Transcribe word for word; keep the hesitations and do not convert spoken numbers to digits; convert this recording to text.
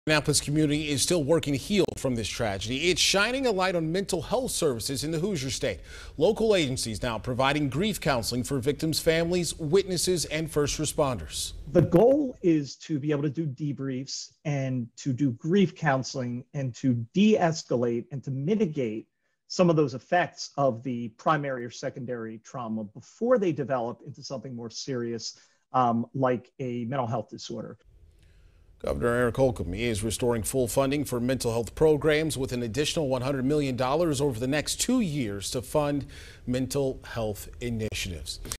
Indianapolis community is still working to heal from this tragedy. It's shining a light on mental health services in the Hoosier State. Local agencies now providing grief counseling for victims' families, witnesses, and first responders. The goal is to be able to do debriefs and to do grief counseling and to de-escalate and to mitigate some of those effects of the primary or secondary trauma before they develop into something more serious, um, like a mental health disorder. Governor Eric Holcomb is restoring full funding for mental health programs with an additional one hundred million dollars over the next two years to fund mental health initiatives.